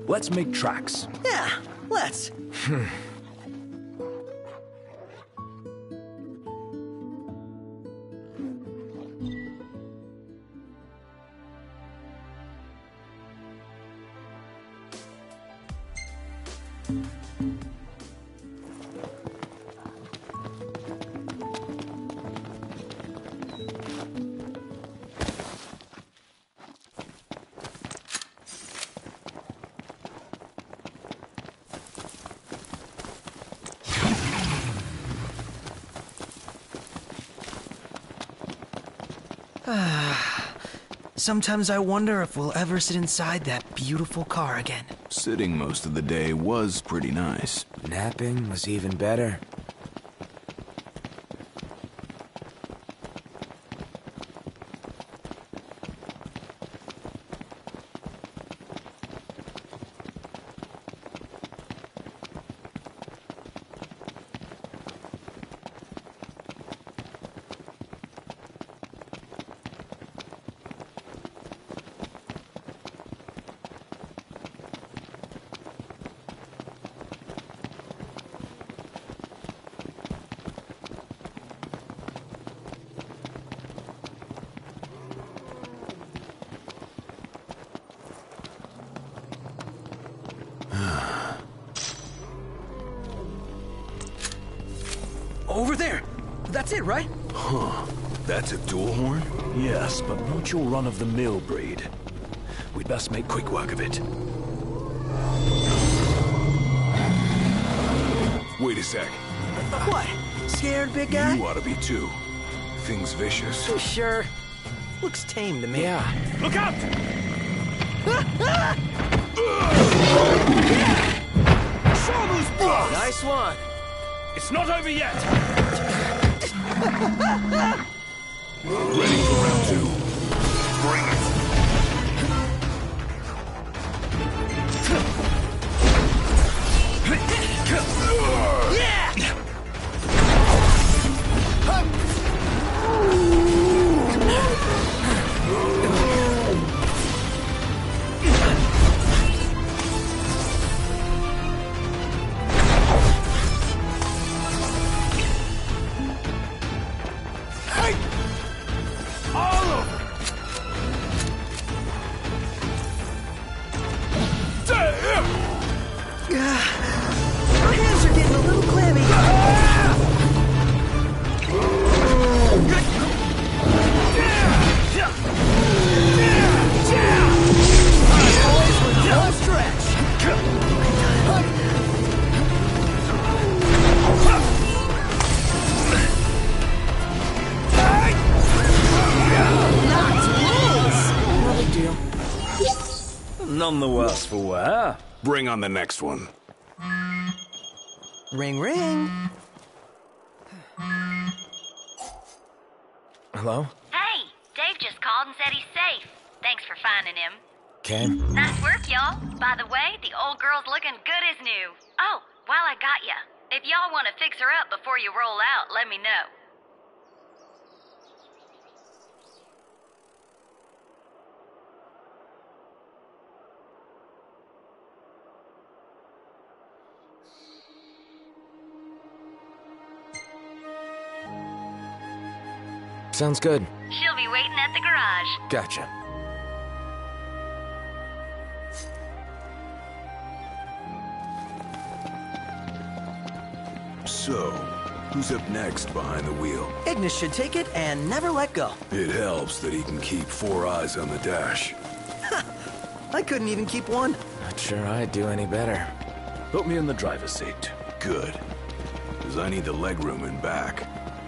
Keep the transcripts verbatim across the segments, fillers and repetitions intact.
Let's make tracks. Yeah, let's. Sometimes I wonder if we'll ever sit inside that beautiful car again. Sitting most of the day was pretty nice. Napping was even better. Over there! That's it, right? Huh. That's a dual horn? Yes, but not your run-of-the-mill breed. We'd best make quick work of it. Wait a sec. What? Scared, big guy? You ought to be too. Thing's vicious. You sure? Looks tame to me. Yeah. Look out! Shamu's blow! Nice one. It's not over yet! Ready for round two. Bring it. Yeah! My hands are getting a little clammy. Boys, with the whole stretch. No big deal. None the worse for wear. Bring on the next one. Ring, ring. Hello? Hey, Dave just called and said he's safe. Thanks for finding him. Okay. Nice work, y'all. By the way, the old girl's looking good as new. Oh, while I got ya, if y'all want to fix her up before you roll out, let me know. Sounds good. She'll be waiting at the garage. Gotcha. So, who's up next behind the wheel? Ignis should take it and never let go. It helps that he can keep four eyes on the dash. I couldn't even keep one. Not sure I'd do any better. Put me in the driver's seat. Good. Because I need the legroom in back.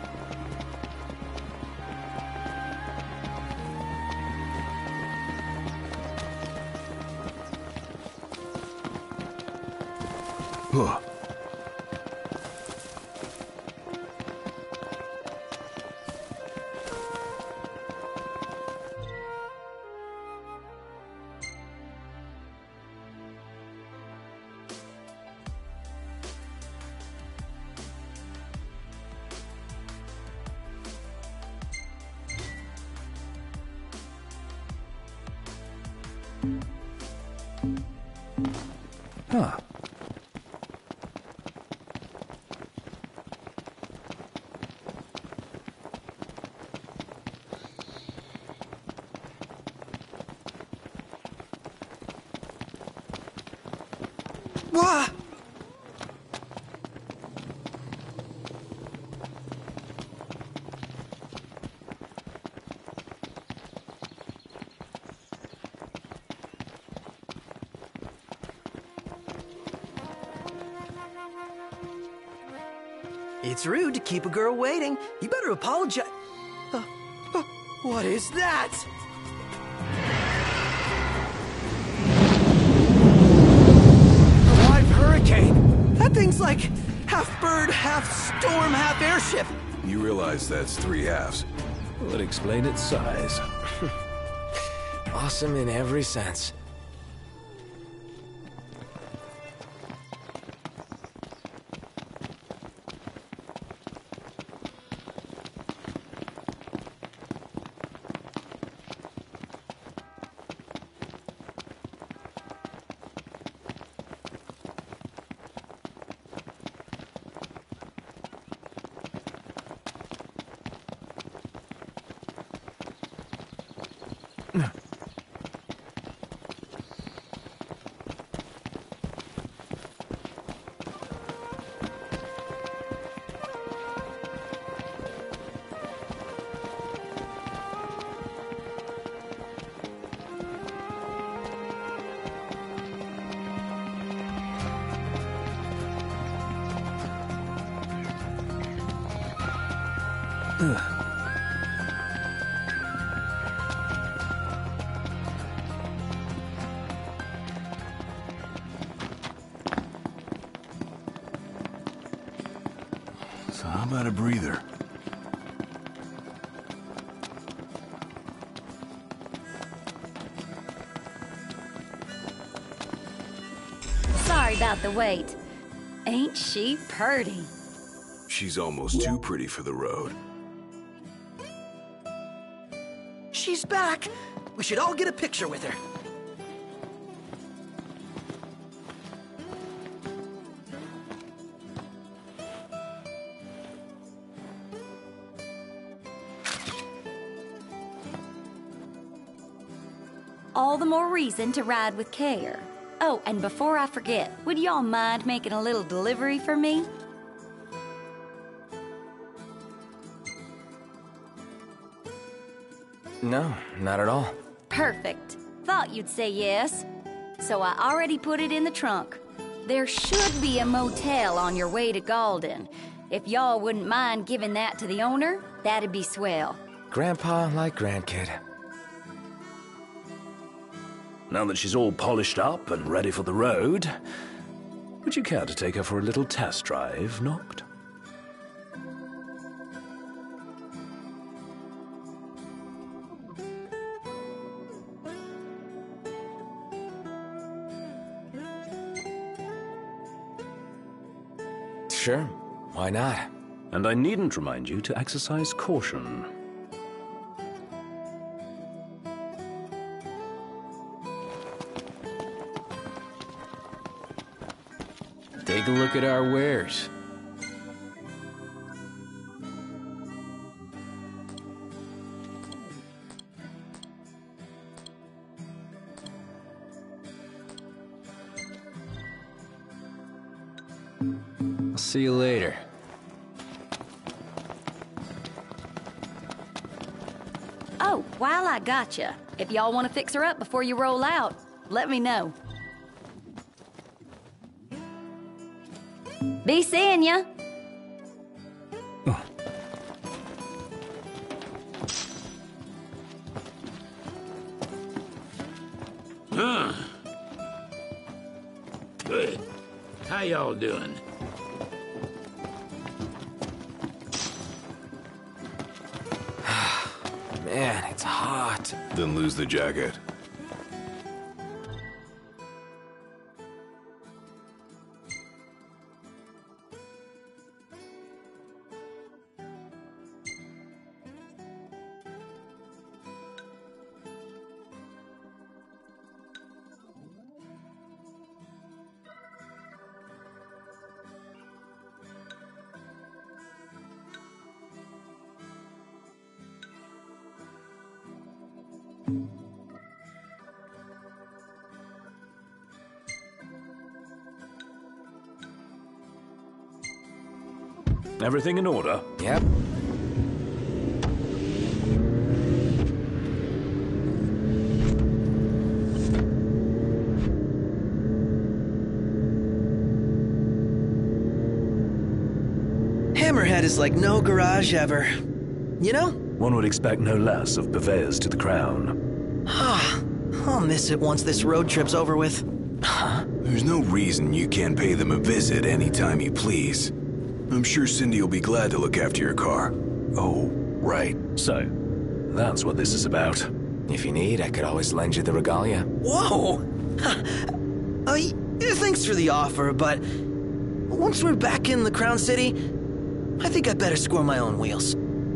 Huh. Huh. Wah! It's rude to keep a girl waiting. You better apologize. Uh, uh, what is that? A live hurricane. That thing's like half bird, half storm, half airship. You realize that's three halves. Would explain its size. Awesome in every sense. So how about a breather? Sorry about the wait. Ain't she purty? She's almost too pretty for the road. She's back. We should all get a picture with her. All the more reason to ride with care. Oh, and before I forget, would y'all mind making a little delivery for me? No, not at all. Perfect. Thought you'd say yes. So I already put it in the trunk. There should be a motel on your way to Galden. If y'all wouldn't mind giving that to the owner, that'd be swell. Grandpa like grandkid. Now that she's all polished up and ready for the road, would you care to take her for a little test drive, Noct? Sure, why not? And I needn't remind you to exercise caution. Take a look at our wares. I'll see you later. Oh, while I got you, if y'all want to fix her up before you roll out, let me know. Be seeing ya. Huh. Good. How y'all doing? Man, it's hot. Then lose the jacket. Everything in order? Yep. Hammerhead is like no garage ever. You know? One would expect no less of purveyors to the crown. Ah, I'll miss it once this road trip's over with. Huh? There's no reason you can't pay them a visit anytime you please. I'm sure Cindy will be glad to look after your car. Oh, right. So, that's what this is about. If you need, I could always lend you the regalia. Whoa! uh, thanks for the offer, but once we're back in the Crown City, I think I'd better score my own wheels.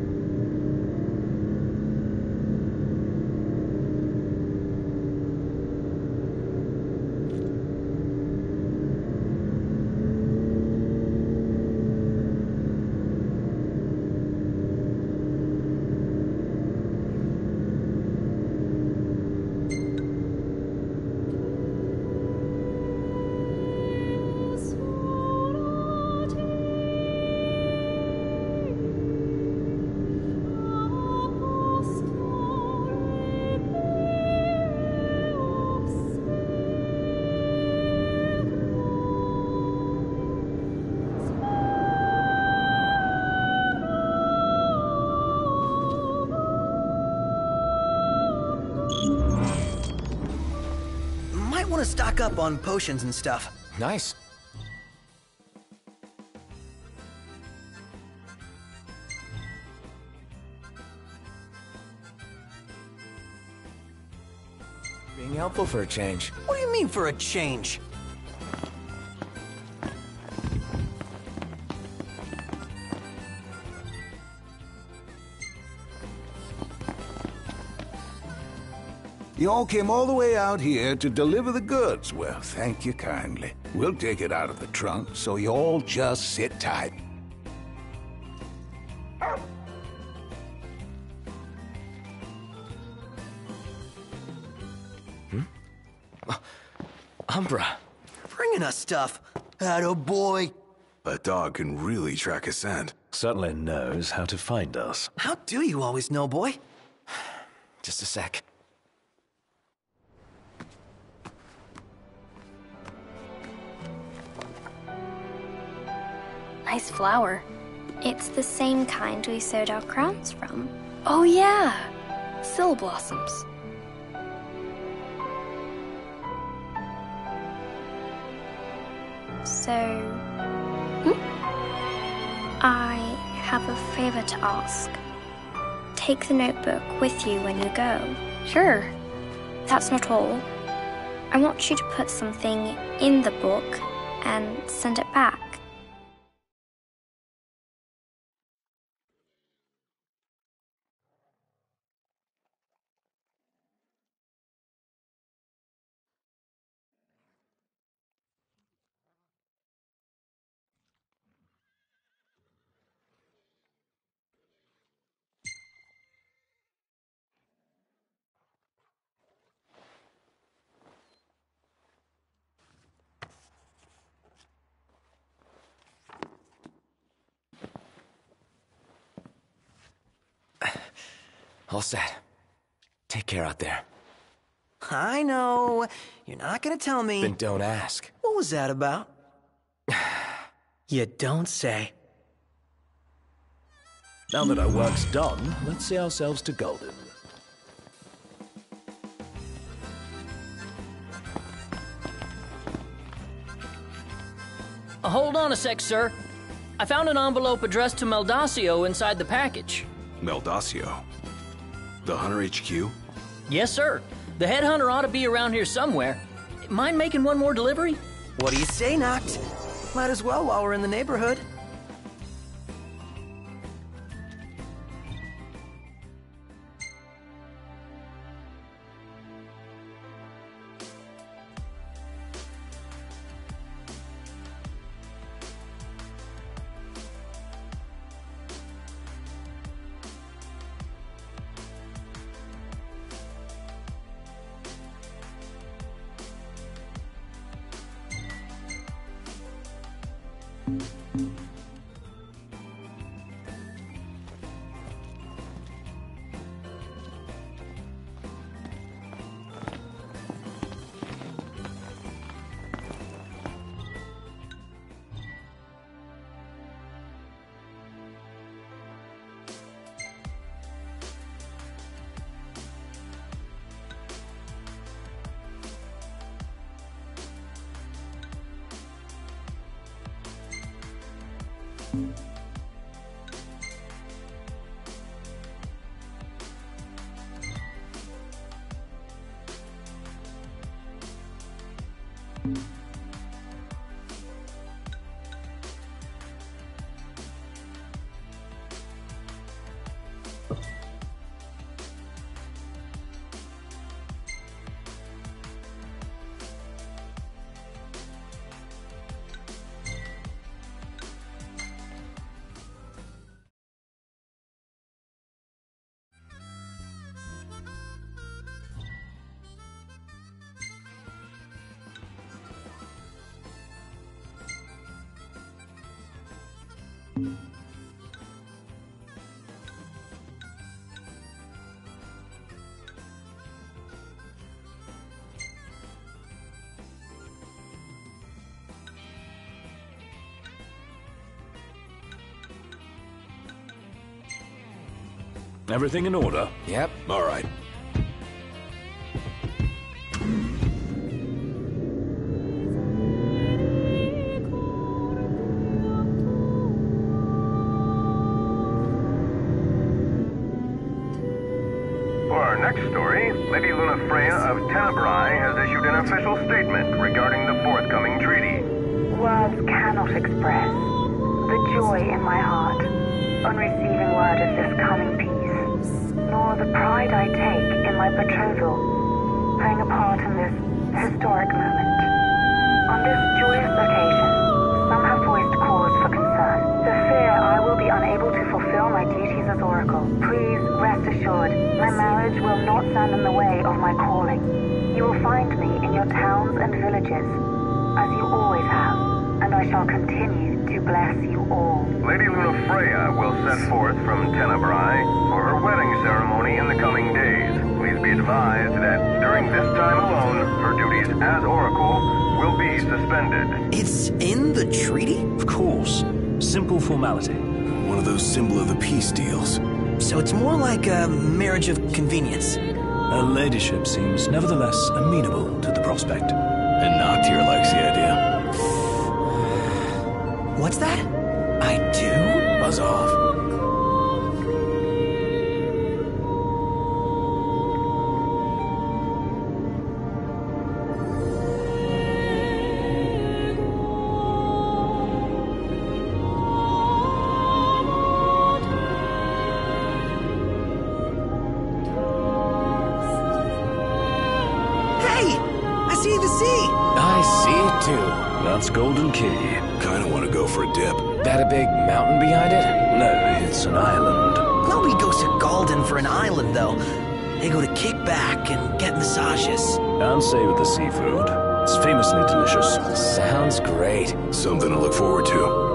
Might want to stock up on potions and stuff. Nice. Being helpful for a change. What do you mean for a change? You all came all the way out here to deliver the goods. Well, thank you kindly. We'll take it out of the trunk, so you all just sit tight. Hmm? Uh, Umbra. Bringing us stuff. Attaboy. That dog can really track a scent. Certainly knows how to find us. How do you always know, boy? Just a sec. Nice flower. It's the same kind we sewed our crowns from. Oh yeah, Syl blossoms. So, hmm? I have a favor to ask. Take the notebook with you when you go. Sure. That's not all. I want you to put something in the book and send it back. All set. Take care out there. I know. You're not gonna tell me. Then don't ask. What was that about? You don't say. Now that our work's done, let's see ourselves to Golden. Uh, hold on a sec, sir. I found an envelope addressed to Meldacio inside the package. Meldacio? The Hunter H Q? Yes, sir. The headhunter ought to be around here somewhere. Mind making one more delivery? What do you say, Noct? Might as well while we're in the neighborhood. Everything in order? Yep. All right. For our next story, Lady Lunafreya of Tenebrae has issued an official statement regarding the forthcoming treaty. Words cannot express the joy in my heart on receiving word of this coming peace, nor the pride I take in my betrothal playing a part in this historic moment. On this joyous occasion, some have voiced cause for concern. The fear I will be unable to fulfill my duties as Oracle. Please rest assured, my marriage will not stand in the way of my calling. You will find me in your towns and villages, as you always have, and I shall continue to bless you all. Lady Lunafreya will set forth from Tenebrae for her wedding ceremony in the coming days. Please be advised that during this time alone, her duties as Oracle will be suspended. It's in the treaty? Of course. Simple formality. One of those symbol of the peace deals. So it's more like a marriage of convenience. Her ladyship seems nevertheless amenable to the prospect. And Noctier likes the idea. What's that? I do? Buzz off. That's Golden Key. Kinda wanna go for a dip. That a big mountain behind it? No, it's an island. Nobody goes to Galden for an island, though. They go to kick back and get massages. And savor the seafood. It's famously delicious. Sounds great. Something to look forward to.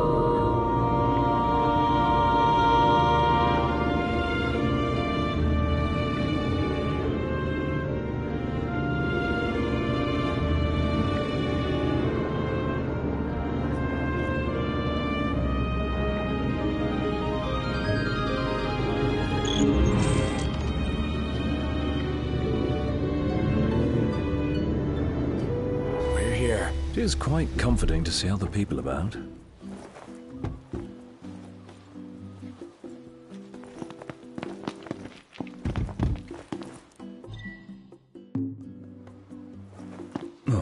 It is quite comforting to see other people about. Oh.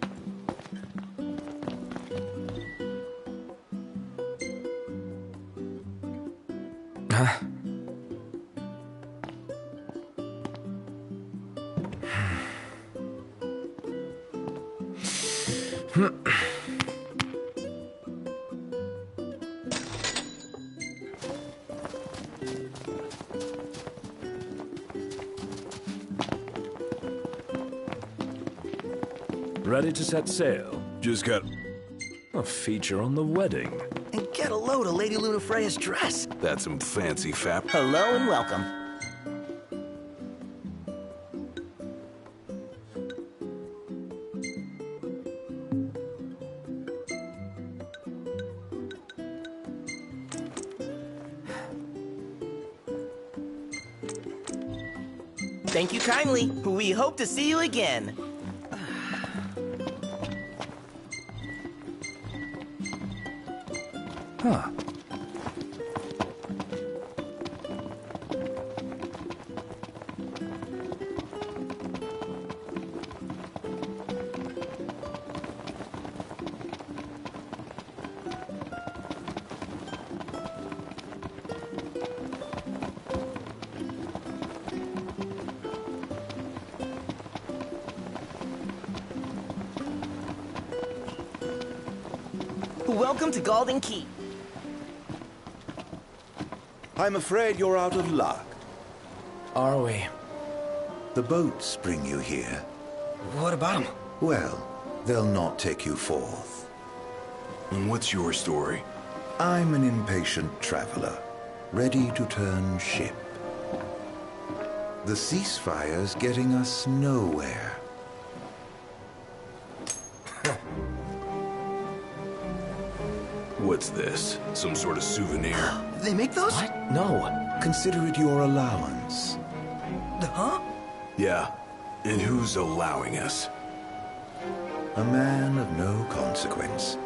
Huh? Ready to set sail? Just got... A feature on the wedding. And get a load of Lady Lunafreya's dress. That's some fancy fap. Hello and welcome. Thank you kindly. We hope to see you again. Huh. Welcome to Galdin Keep. I'm afraid you're out of luck. Are we? The boats bring you here. What about them? Well, they'll not take you forth. And what's your story? I'm an impatient traveler, ready to turn ship. The ceasefire's getting us nowhere. What's this? Some sort of souvenir? They make those? What? No. Consider it your allowance. Huh? Yeah. And who's allowing us? A man of no consequence.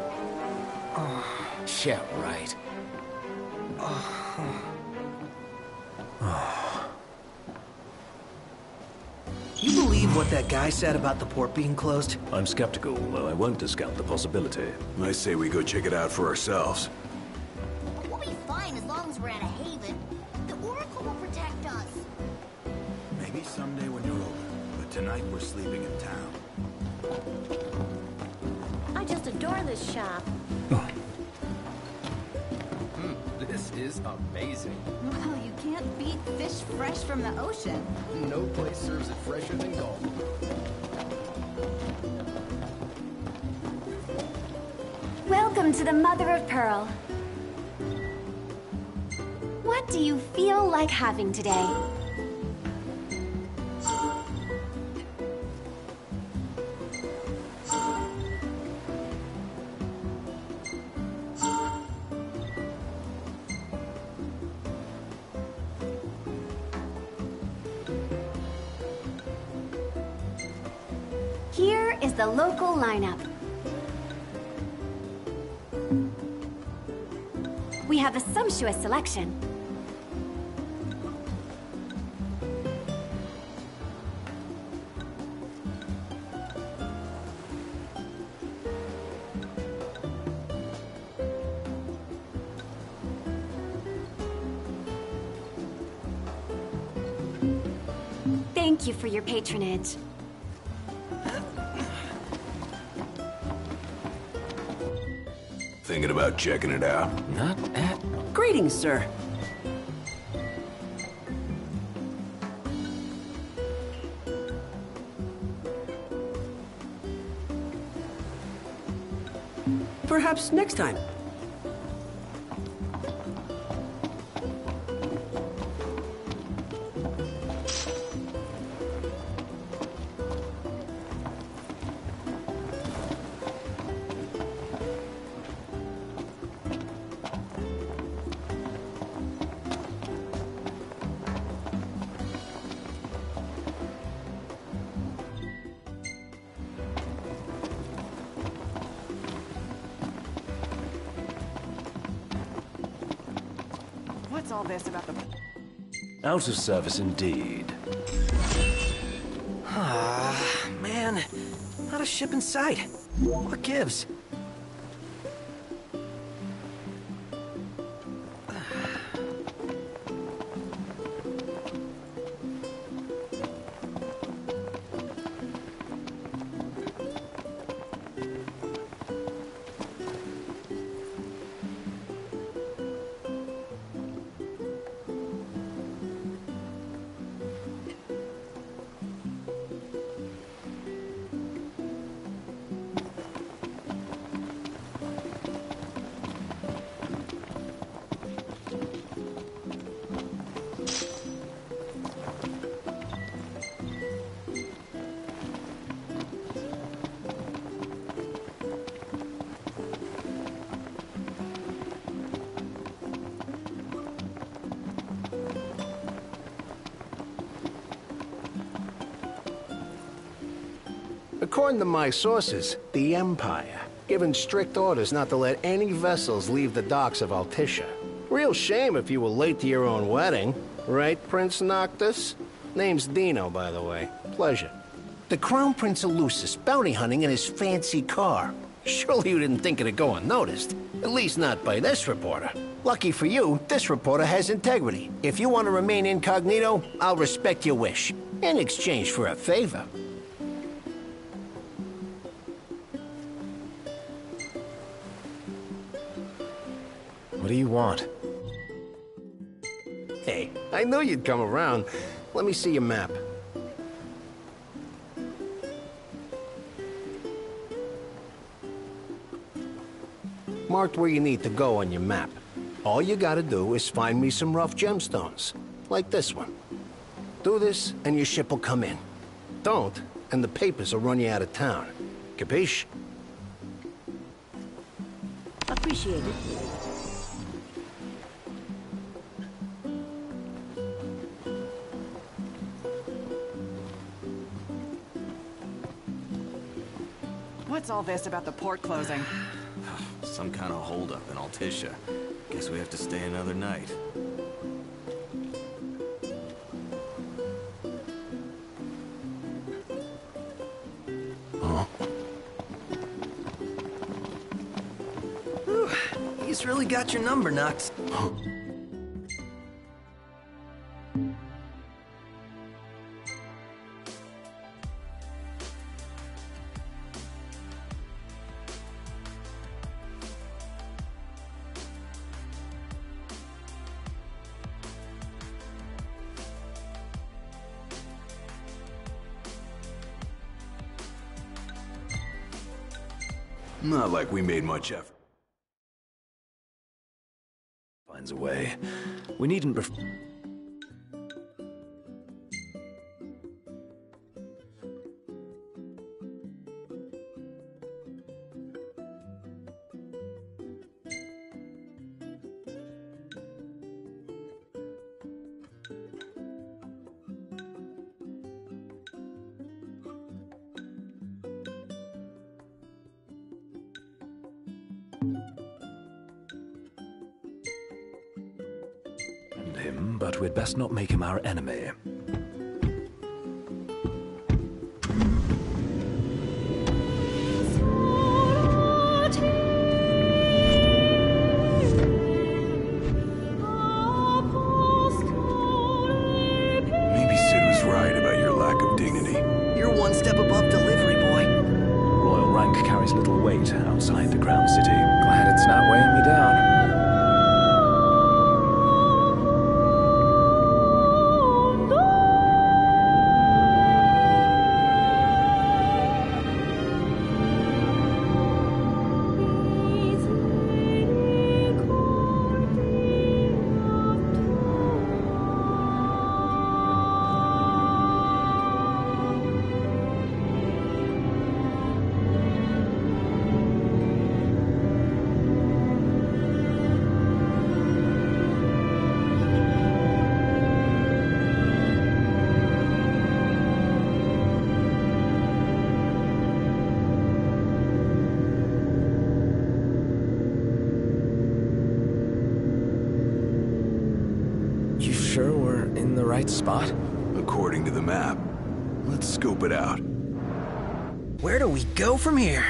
Yeah, right. You believe what that guy said about the port being closed? I'm skeptical, though I won't discount the possibility. I say we go check it out for ourselves. We'll be fine as long as we're at a haven. The Oracle will protect us. Maybe someday when you're older, but tonight we're sleeping in town. I just adore this shop. This is amazing. Well, you can't beat fish fresh from the ocean. No place serves it fresher than Galdin. Welcome to the Mother of Pearl. What do you feel like having today? Here is the local lineup. We have a sumptuous selection. Thank you for your patronage. Thinking about checking it out? Not at... Greetings, sir. Perhaps next time. What's all this about the... Out of service indeed. Ah, man. Not a ship in sight. What gives? According to my sources, the Empire given strict orders not to let any vessels leave the docks of Altissia. Real shame if you were late to your own wedding. Right, Prince Noctis? Name's Dino, by the way. Pleasure. The Crown Prince of Lucis bounty hunting in his fancy car. Surely you didn't think it'd go unnoticed. At least not by this reporter. Lucky for you, this reporter has integrity. If you want to remain incognito, I'll respect your wish. In exchange for a favor. What do you want? Hey, I knew you'd come around. Let me see your map. Marked where you need to go on your map. All you gotta do is find me some rough gemstones, like this one. Do this, and your ship will come in. Don't, and the papers will run you out of town. Capiche? Appreciated. What's all this about the port closing? Some kind of holdup in Altissia. Guess we have to stay another night. Huh? Whew, he's really got your number, Nox. Not like we made much effort. Finds a way. We needn't ref- him, but we'd best not make him our enemy. Maybe Sid was right about your lack of dignity. You're one step above delivery boy. Royal rank carries little weight outside the Crown City. Glad it's not weighing me down. Sure we're in the right spot? According to the map. Let's scope it out. Where do we go from here?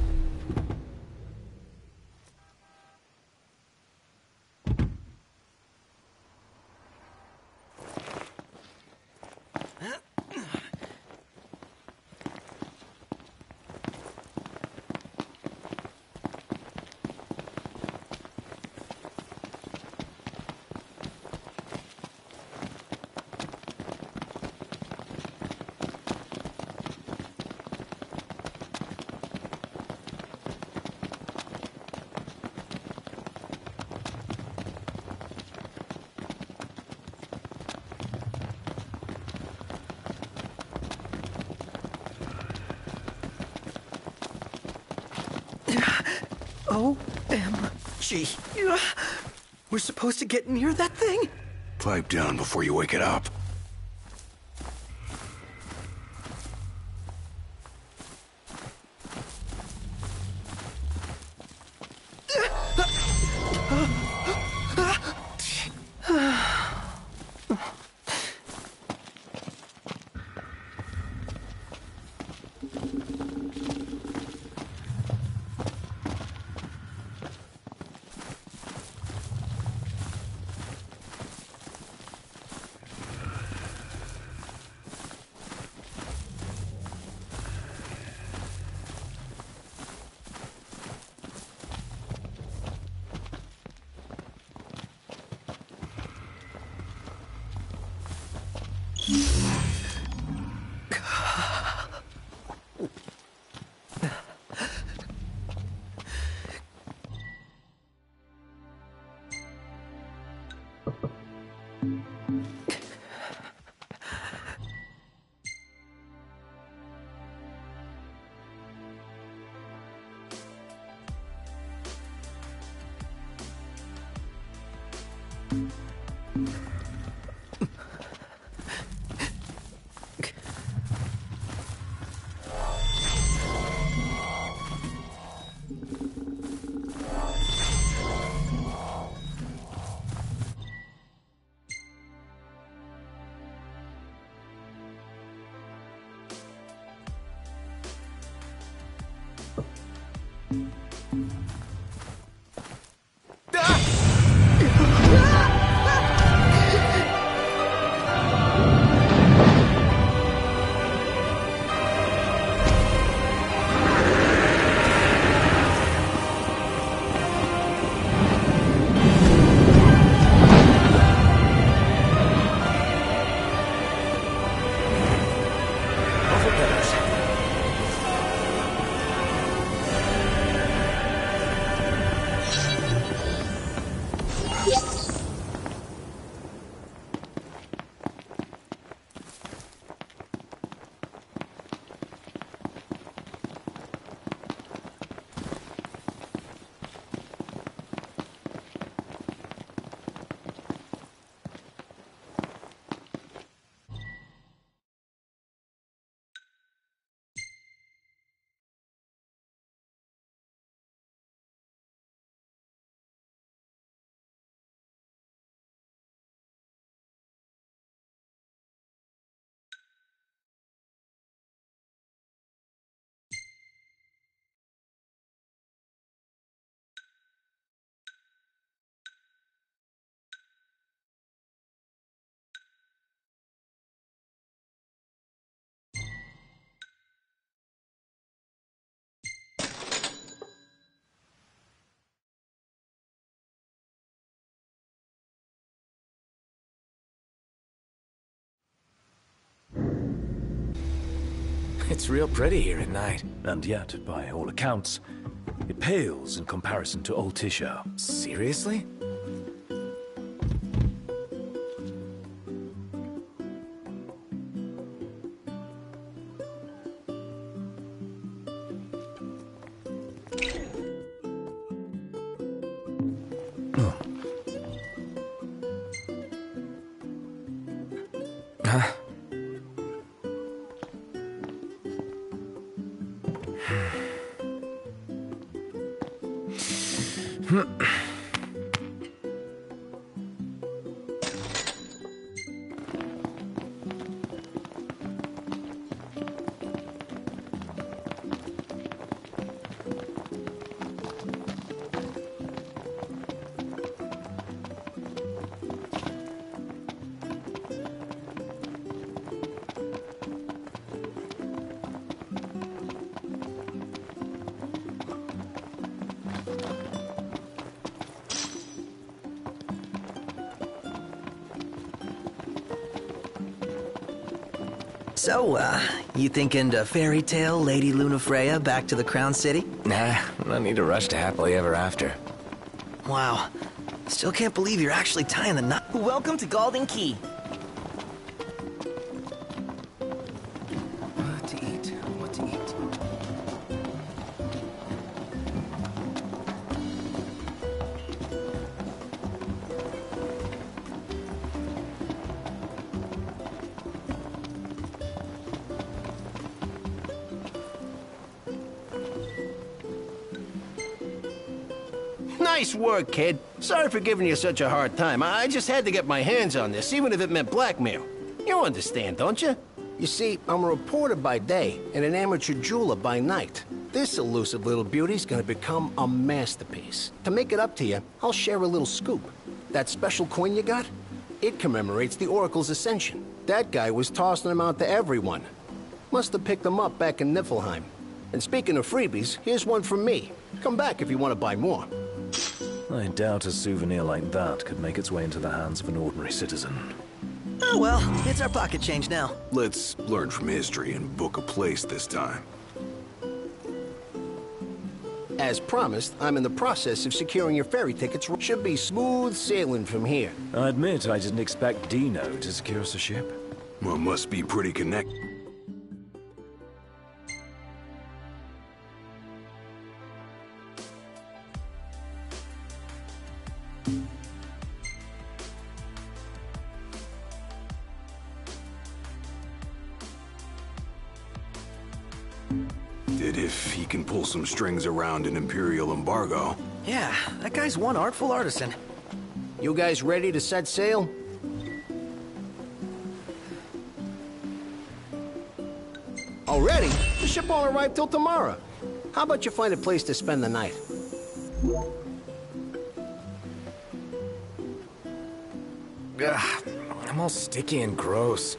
O M G. We're supposed to get near that thing? Pipe down before you wake it up. It's real pretty here at night. And yet, by all accounts, it pales in comparison to Altissia. Seriously? Huh? So, uh, you thinking to fairy tale Lady Lunafreya back to the Crown City? Nah, no need to rush to happily ever after. Wow. Still can't believe you're actually tying the knot. Welcome to Golden Key. What to eat? What to eat? Nice work, kid. Sorry for giving you such a hard time. I just had to get my hands on this, even if it meant blackmail. You understand, don't you? You see, I'm a reporter by day and an amateur jeweler by night. This elusive little beauty's gonna become a masterpiece. To make it up to you, I'll share a little scoop. That special coin you got? It commemorates the Oracle's ascension. That guy was tossing them out to everyone. Must have picked them up back in Niflheim. And speaking of freebies, here's one from me. Come back if you want to buy more. I doubt a souvenir like that could make its way into the hands of an ordinary citizen. Oh well, it's our pocket change now. Let's learn from history and book a place this time. As promised, I'm in the process of securing your ferry tickets. Should be smooth sailing from here. I admit I didn't expect Dino to secure us a ship. Well, must be pretty connected. Did if he can pull some strings around an Imperial embargo. Yeah, that guy's one artful artisan. You guys ready to set sail? Already? The ship won't arrive till tomorrow. How about you find a place to spend the night? Ugh, I'm all sticky and gross.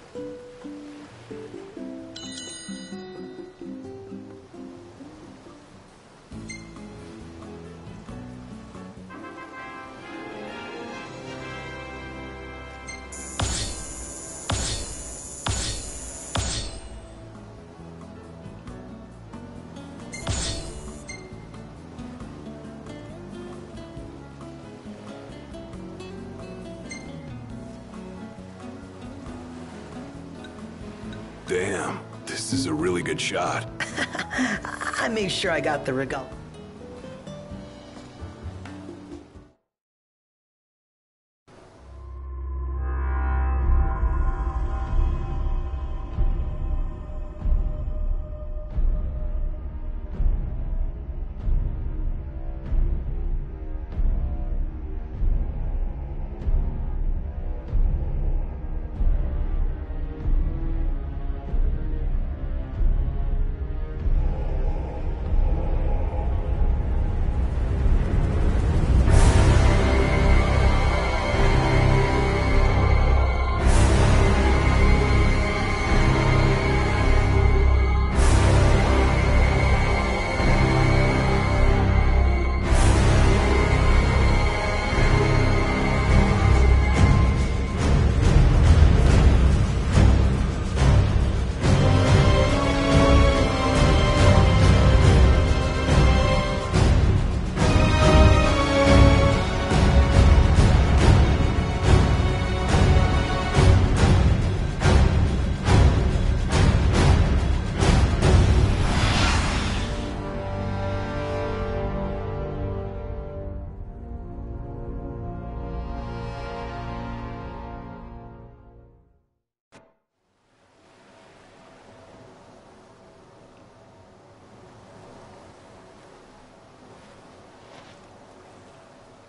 Damn, this is a really good shot. I made sure I got the regal.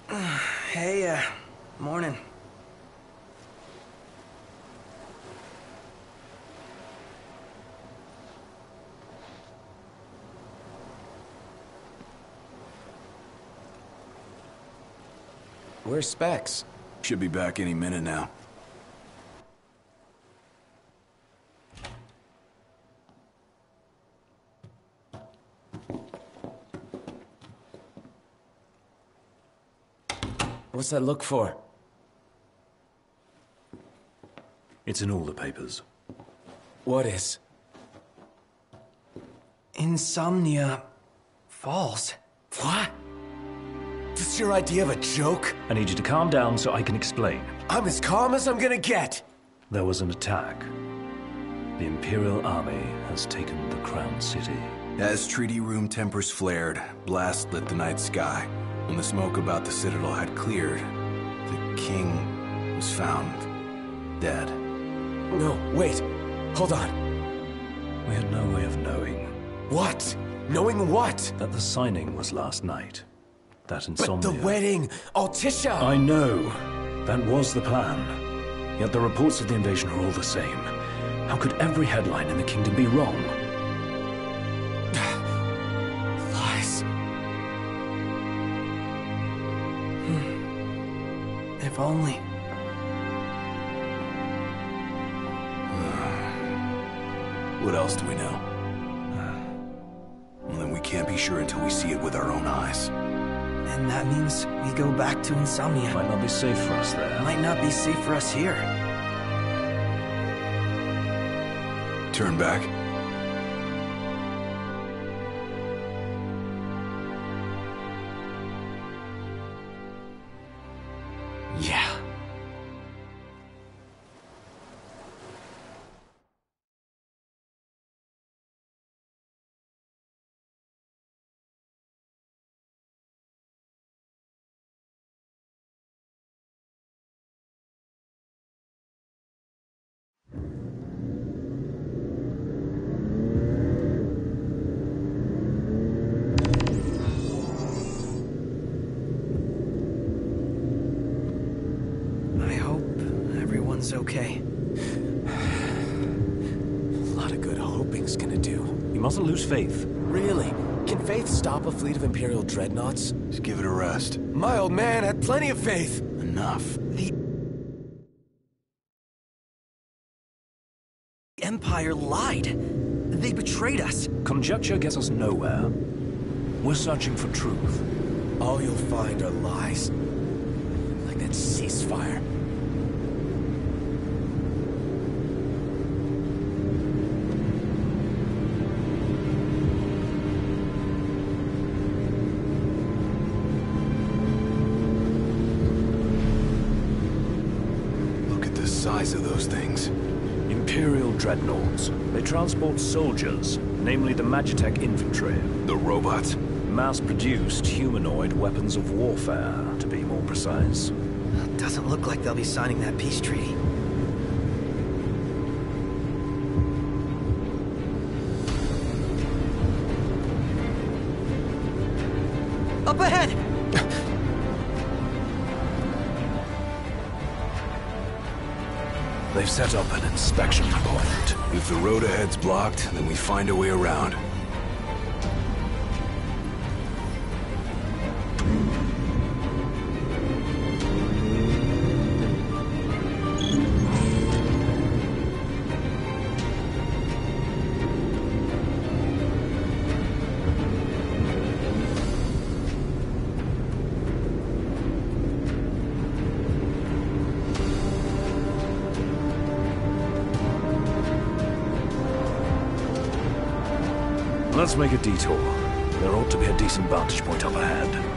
Hey, uh, morning. Where's Specs? Should be back any minute now. What's that look for? It's in all the papers. What is? Insomnia Falls. What? This your idea of a joke? I need you to calm down so I can explain. I'm as calm as I'm gonna get. There was an attack. The Imperial Army has taken the Crown City. As treaty room tempers flared, blast lit the night sky. When the smoke about the Citadel had cleared, the king was found dead. No, wait. Hold on. We had no way of knowing. What? Knowing what? That the signing was last night. That insomnia. But the wedding! Altissia! I know. That was the plan. Yet the reports of the invasion are all the same. How could every headline in the kingdom be wrong? Lies. Hmm. If only. What else do we know? Well, then we can't be sure until we see it with our own eyes. And that means we go back to Insomnia. Might not be safe for us there. Might not be safe for us here. Turn back. Yeah. Okay. A lot of good hoping's gonna do. You mustn't lose faith. Really? Can Faith stop a fleet of Imperial dreadnoughts? Just give it a rest. My old man had plenty of faith. Enough. The Empire lied. They betrayed us. Conjecture gets us nowhere. We're searching for truth. All you'll find are lies. Like that ceasefire. Size of those things. Imperial dreadnoughts. They transport soldiers, namely the Magitech infantry. The robots? Mass-produced humanoid weapons of warfare, to be more precise. Doesn't look like they'll be signing that peace treaty. Up ahead! They've set up an inspection point. If the road ahead's blocked, then we find a way around. Let's make a detour. There ought to be a decent vantage point up ahead.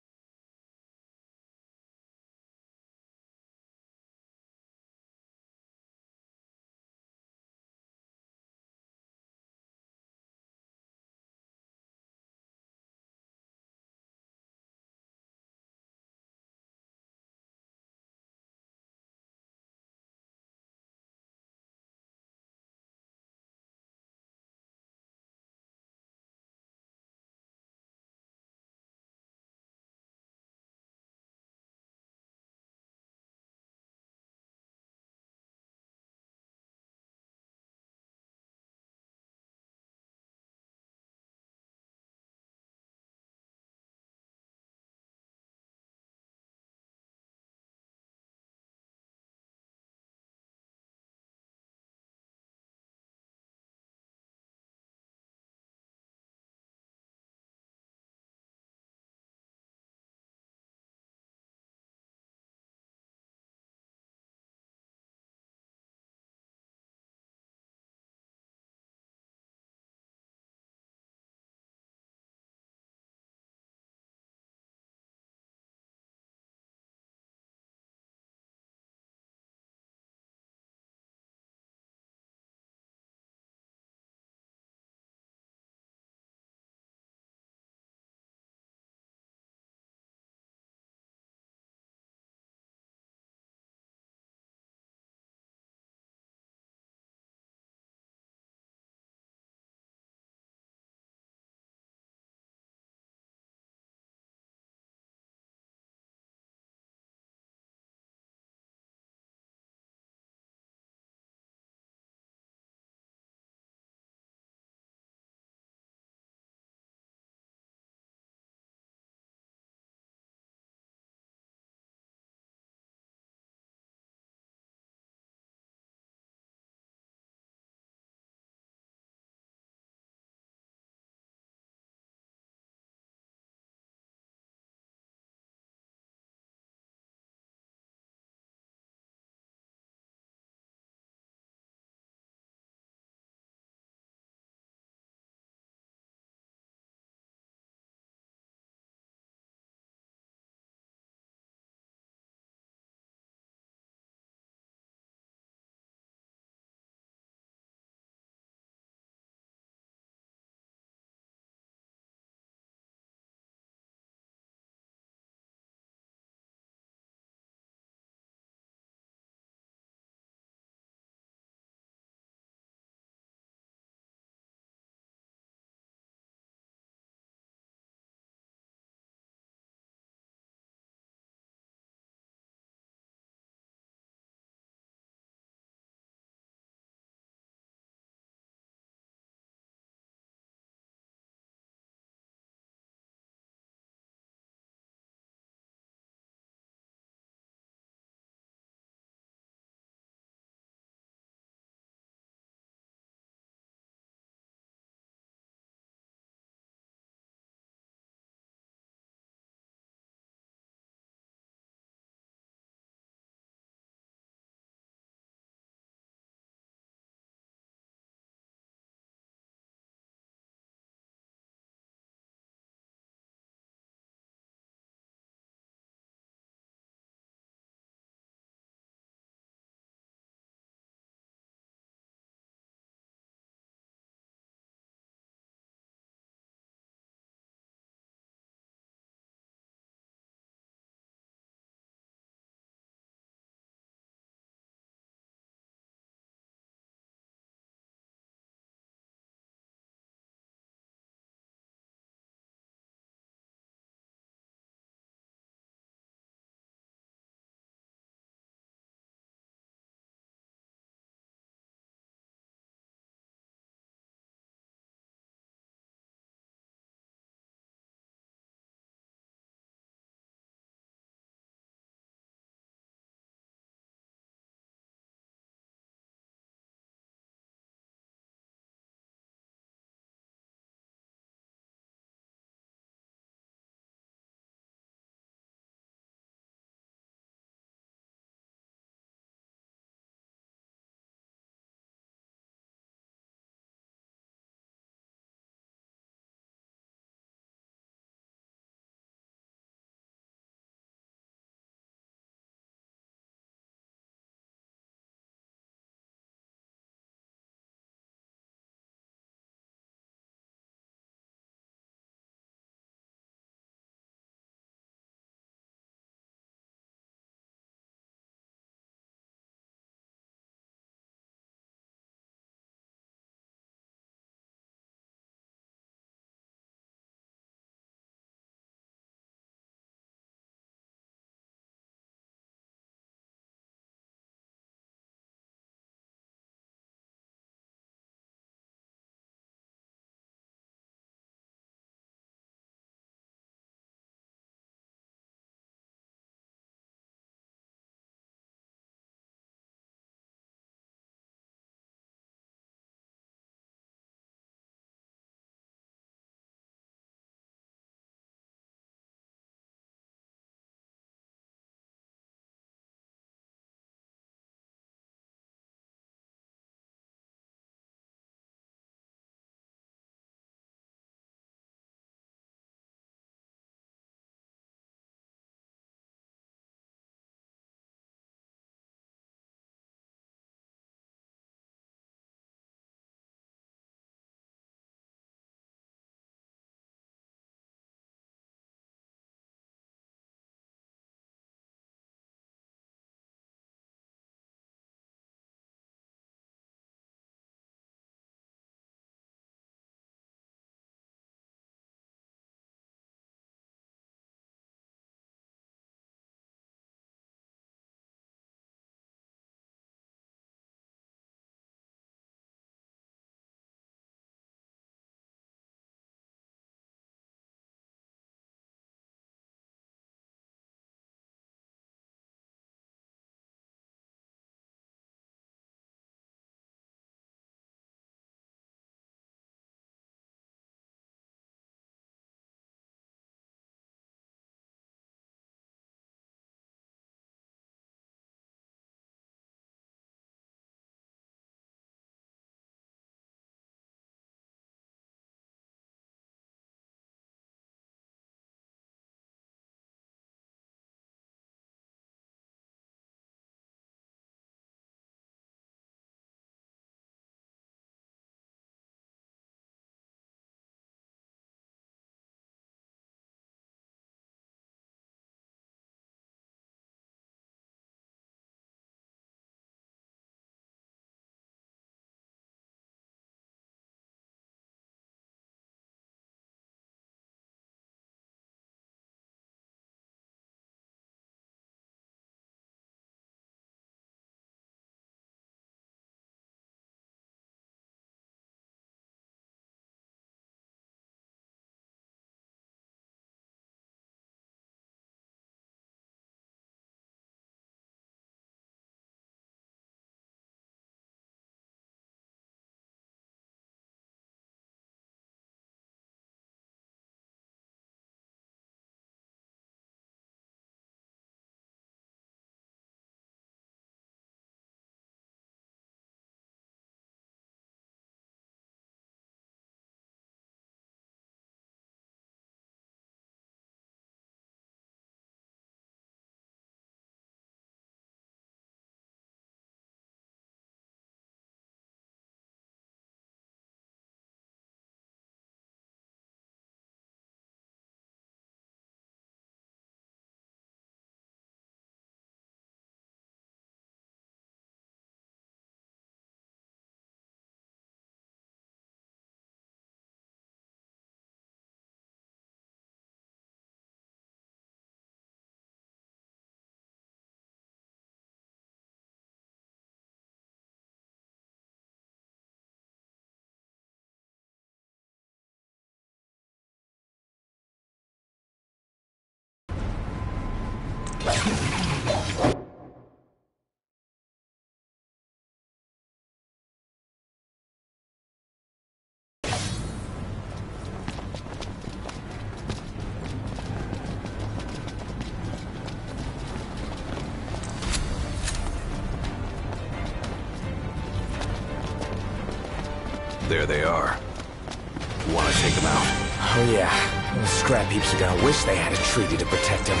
There they are. Want to take them out? Oh yeah. Those scrap heaps are gonna wish they had a treaty to protect him.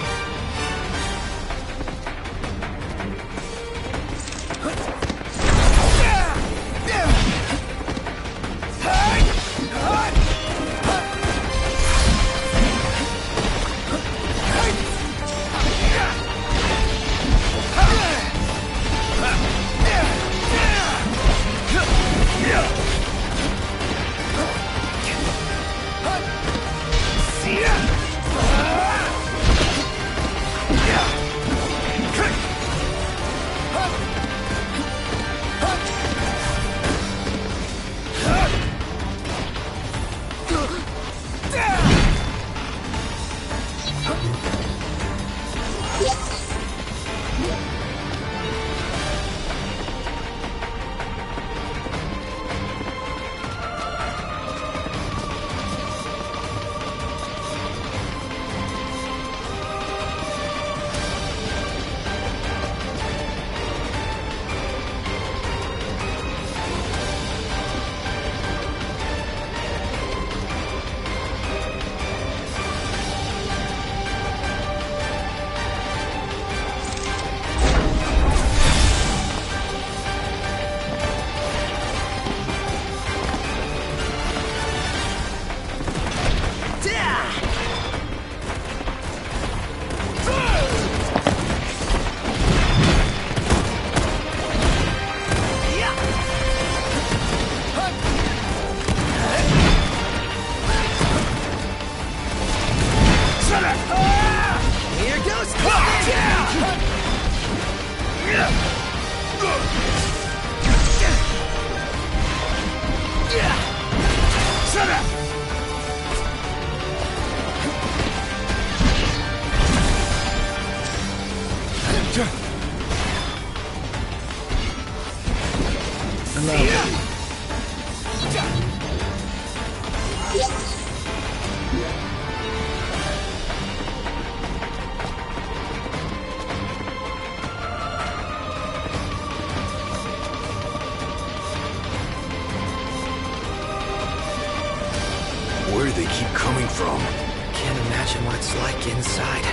Where do they keep coming from? Can't imagine what it's like inside.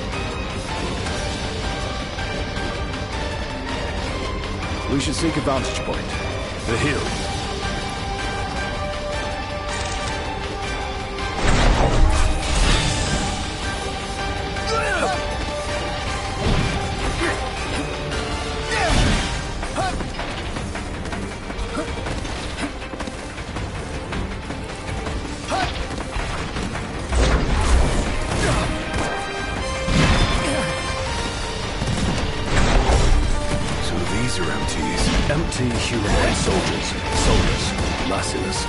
We should seek a vantage point. The hill. Empty human soldiers, soulless, merciless.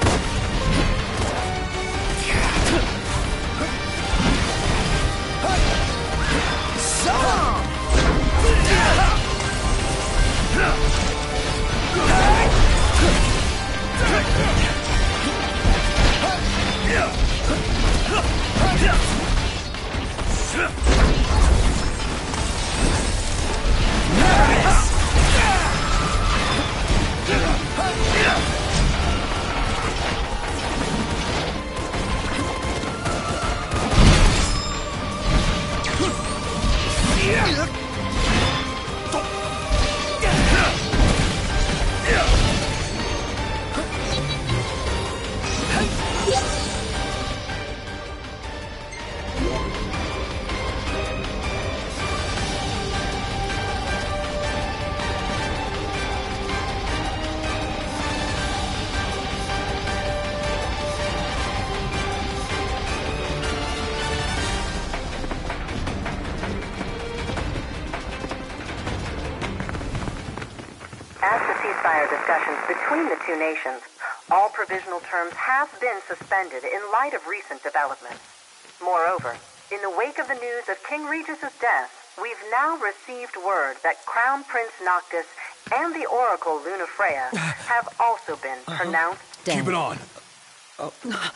Discussions between the two nations, all provisional terms have been suspended in light of recent developments. Moreover, in the wake of the news of King Regis's death, we've now received word that Crown Prince Noctis and the Oracle Lunafreya have also been pronounced dead. Keep it on. Oh.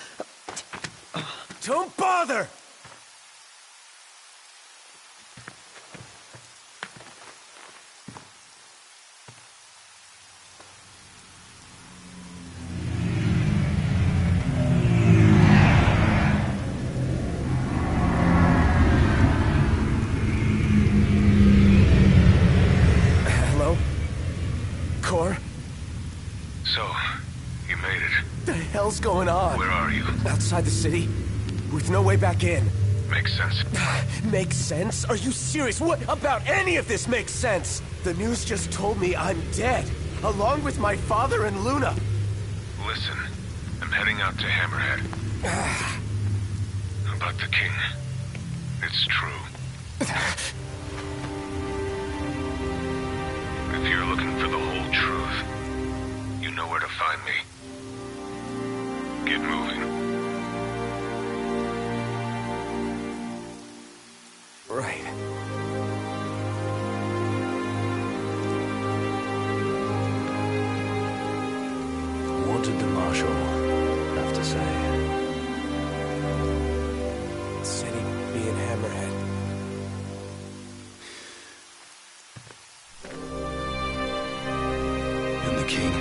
Don't bother! You made it. The hell's going on? Where are you? Outside the city, with no way back in. Makes sense. Makes sense? Are you serious? What about any of this makes sense? The news just told me I'm dead, along with my father and Luna. Listen, I'm heading out to Hammerhead. About the king. It's true. If you're looking for the whole truth, you know where to find me. Get moving. Right. What did the Marshal have to say? Said he'd be in Hammerhead. And the king?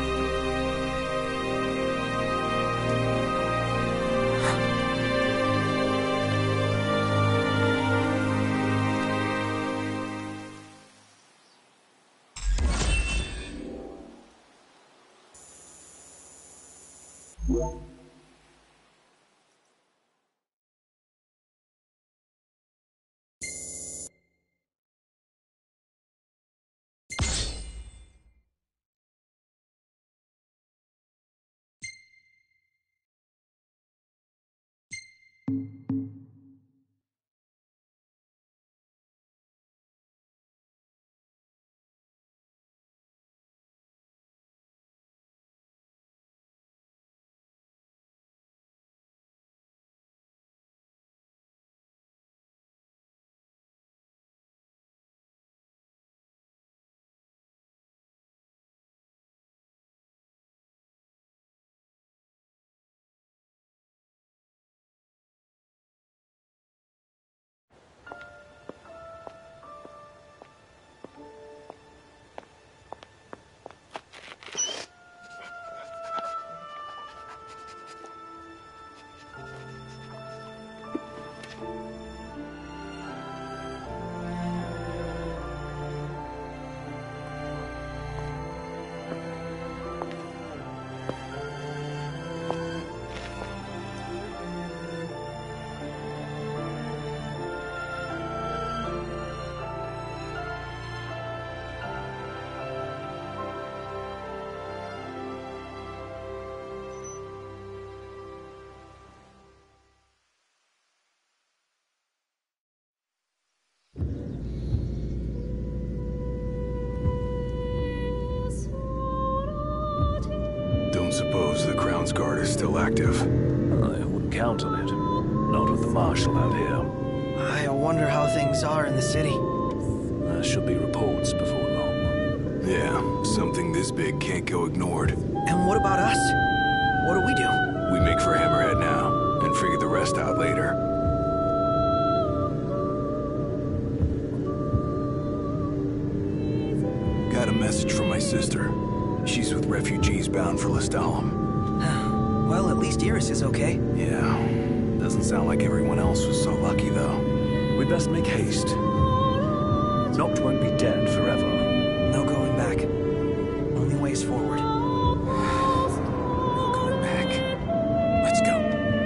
Suppose the Crown's Guard is still active. I wouldn't count on it. Not with the Marshal out here. I wonder how things are in the city. There should be reports before long. Yeah, something this big can't go ignored. And what about us? What do we do? We make for Hammerhead now, and figure the rest out later. Got a message from my sister. She's with refugees bound for Lestalem. Well, at least Iris is okay. Yeah. Doesn't sound like everyone else was so lucky, though. We'd best make haste. Noct won't be dead forever. No going back. Only ways forward. No going back. Let's go.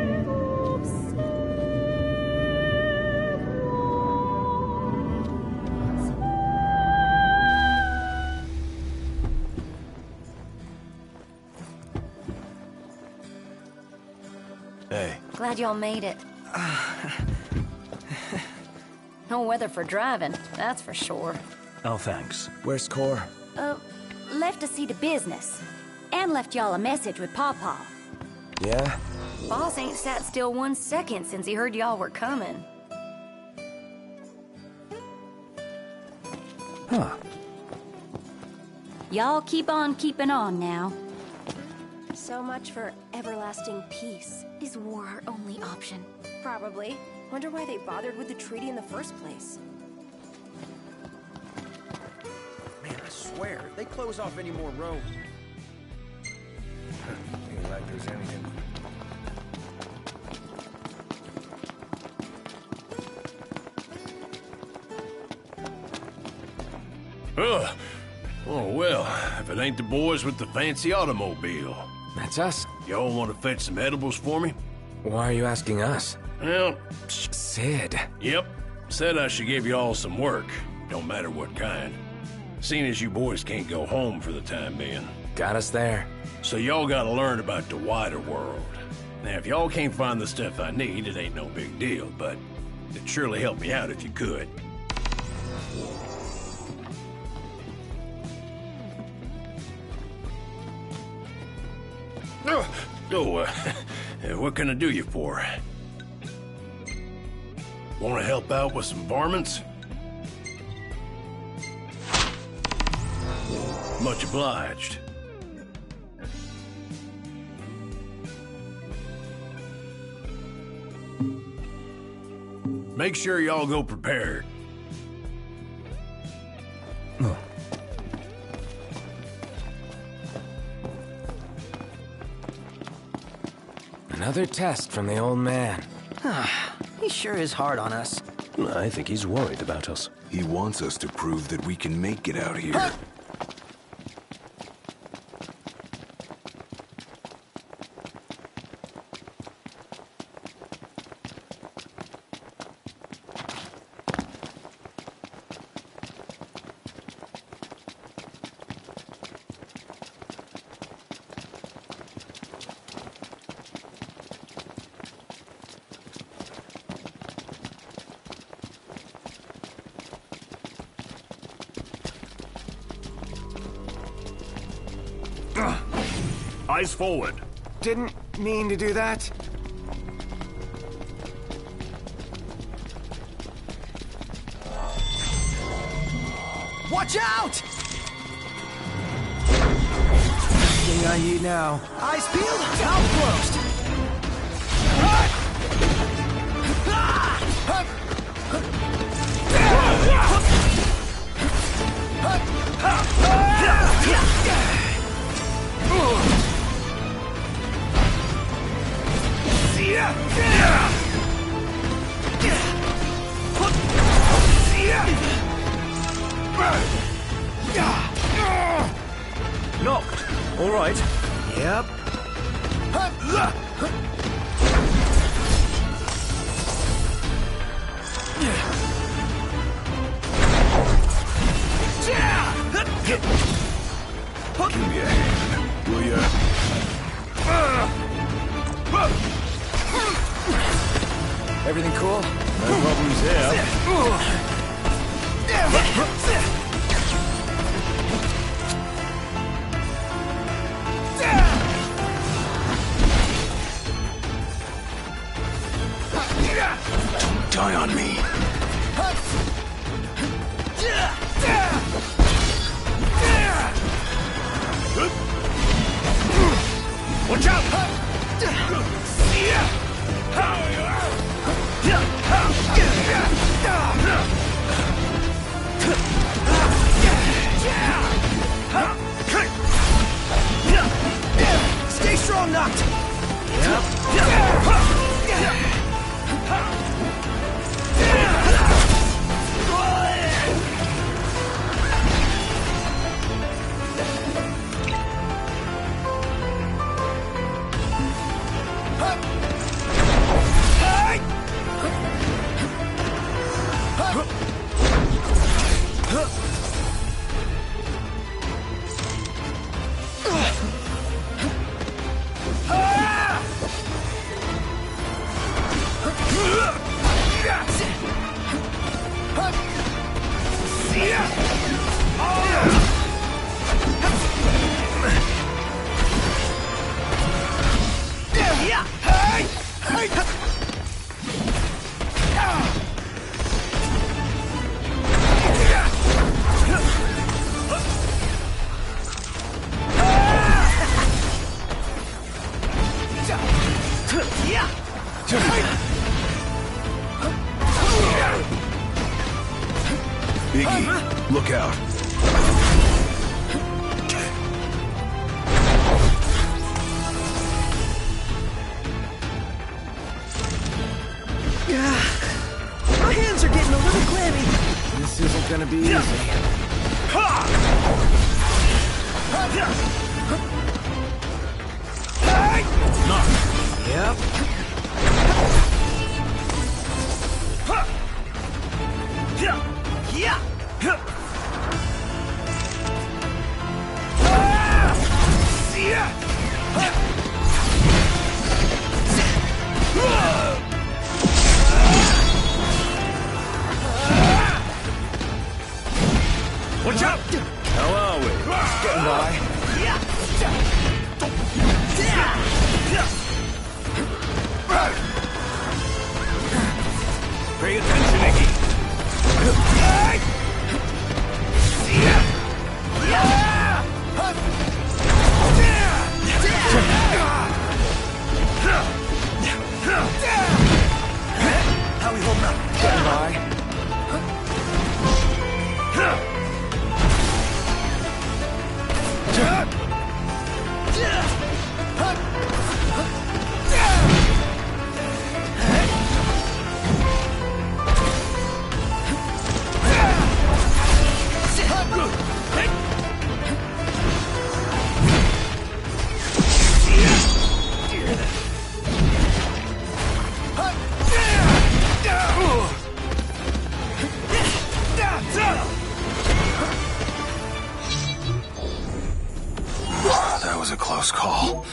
Hey. Glad y'all made it. No weather for driving, that's for sure. Oh, thanks. Where's Cor? Uh, left to see to business. And left y'all a message with Pawpaw. Yeah? Boss ain't sat still one second since he heard y'all were coming. Huh. Y'all keep on keeping on now. So much for everlasting peace. Is war our only option? Probably. Wonder why they bothered with the treaty in the first place. Man, I swear, if they close off any more roads. Ain't like there's anything. Ugh. Oh, well, if it ain't the boys with the fancy automobile. That's us. Y'all want to fetch some edibles for me? Why are you asking us? Well, Sid. Yep. Said I should give you all some work. Don't matter what kind. Seeing as you boys can't go home for the time being. Got us there. So y'all gotta learn about the wider world. Now, if y'all can't find the stuff I need, it ain't no big deal, but it'd surely help me out if you could. Oh, uh, what can I do you for? Want to help out with some varmints? Much obliged. Make sure y'all go prepared. Oh. Another test from the old man. He sure is hard on us. I think he's worried about us. He wants us to prove that we can make it out here. Eyes forward. Didn't mean to do that. Watch out! Thing I need now. Eyes peeled, mouth closed. Knocked. All right. Yep. Give me a hand, will ya? Everything cool? No problems there. Don't die on me. Watch out! Stay strong, Noct! Biggie, look out. My hands are getting a little clammy. This isn't gonna be easy. Watch out! How are we? Getting by. Pay attention, Iggy. How we holding up? Getting by. That was a close call.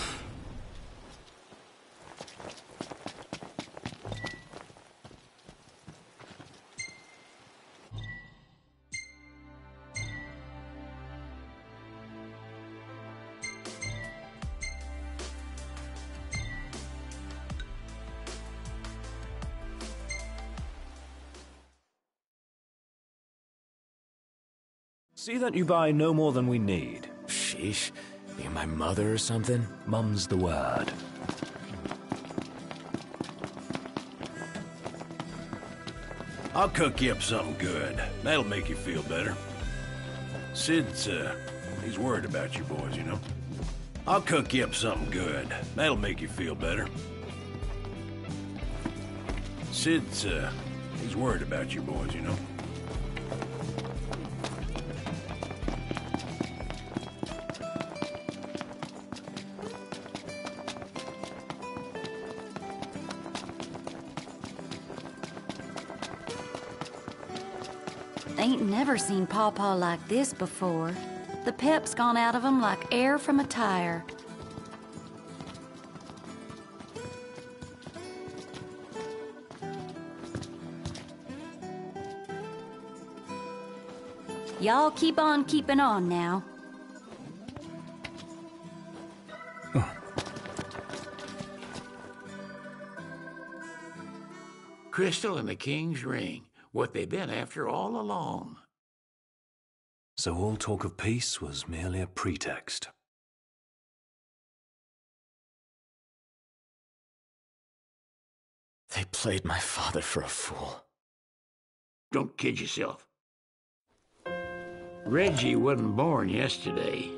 See that you buy no more than we need. Sheesh. You my mother or something? Mum's the word. I'll cook you up something good. That'll make you feel better. Sid's, uh, he's worried about you boys, you know. I'll cook you up something good. That'll make you feel better. Sid's, uh, he's worried about you boys, you know. Ain't never seen Pawpaw like this before. The pep's gone out of him like air from a tire. Y'all keep on keeping on now. Crystal and the King's Ring. What they've been after all along. So all talk of peace was merely a pretext. They played my father for a fool. Don't kid yourself. Reggie wasn't born yesterday.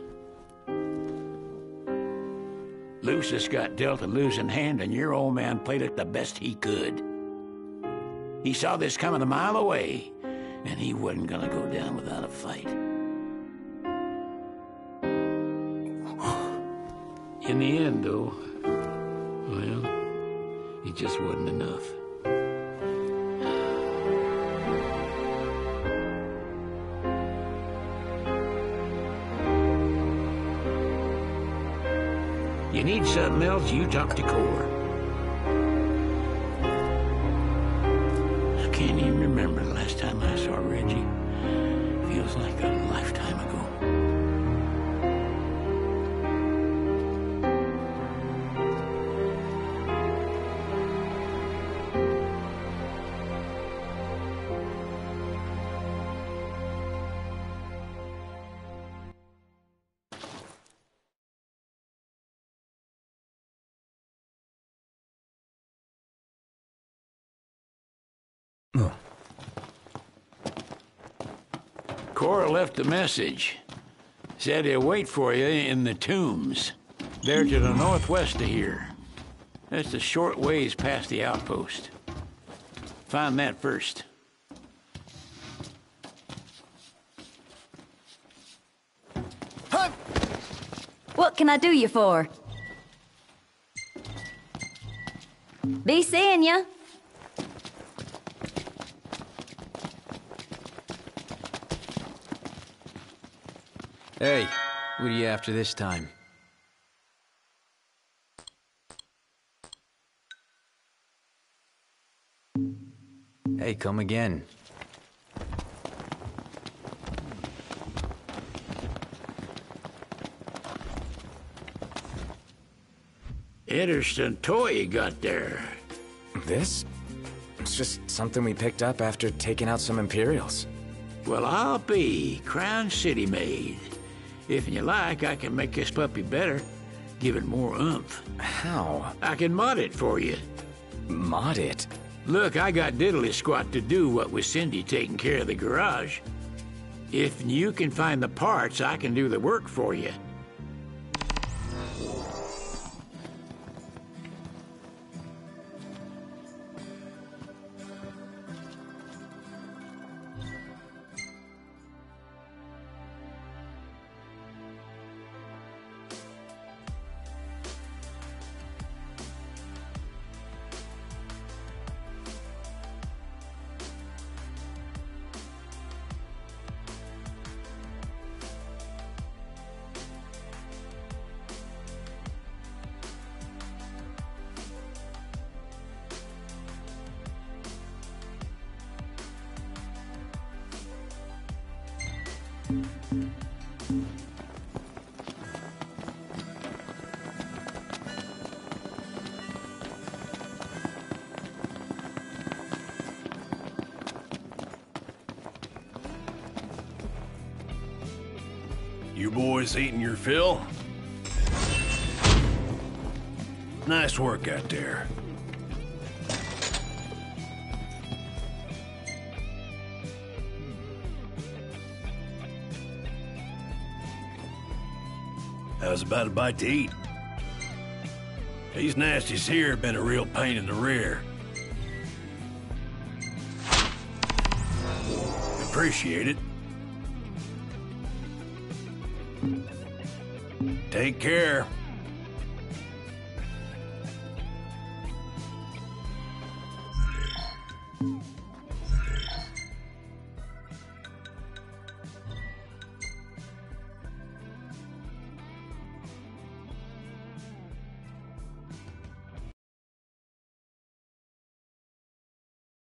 Lucius got dealt a losing hand, and your old man played it the best he could. He saw this coming a mile away, and he wasn't gonna go down without a fight. In the end, though, well, it just wasn't enough. You need something else, you talk to Core. I can't even remember the last time I saw Reggie. Feels like a lifetime ago. Cora left a message. Said he'll wait for you in the tombs. They're to the northwest of here. That's a short ways past the outpost. Find that first. What can I do you for? Be seeing ya. Hey, what are you after this time? Hey, come again. Interesting toy you got there. This? It's just something we picked up after taking out some Imperials. Well, I'll be Crown City made. If you like, I can make this puppy better. Give it more oomph. How? I can mod it for you. Mod it? Look, I got diddly squat to do what with Cindy taking care of the garage. If you can find the parts, I can do the work for you. You boys eating your fill? Nice work out there. How's about a bite to eat? These nasties here have been a real pain in the rear. Appreciate it. Take care.